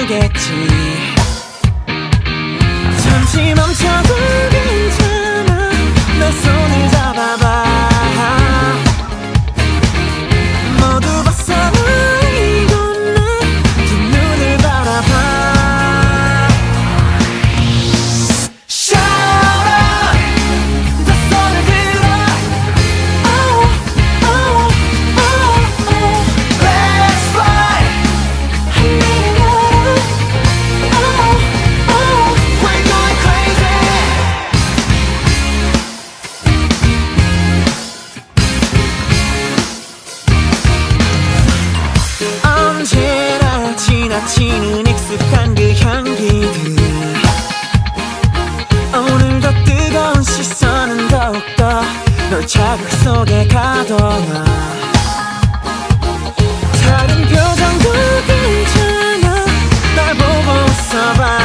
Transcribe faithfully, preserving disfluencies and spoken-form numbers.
모르겠지. 잠시 멈춰도 괜찮아. 내 손을 잡아봐. 모두 벗어나 이곳 내 두 눈을 바라봐. Shout out 더 손을 들어. Oh oh oh oh Let's fly. 하늘을 열어. Oh oh We're going crazy. 언제나 지나치는 익숙한 그 향기들. 오늘도 뜨거운 시선은 더욱더 널 자극 속에 가둬놔. 다른 표정도 괜찮아. 날 보고 웃어봐.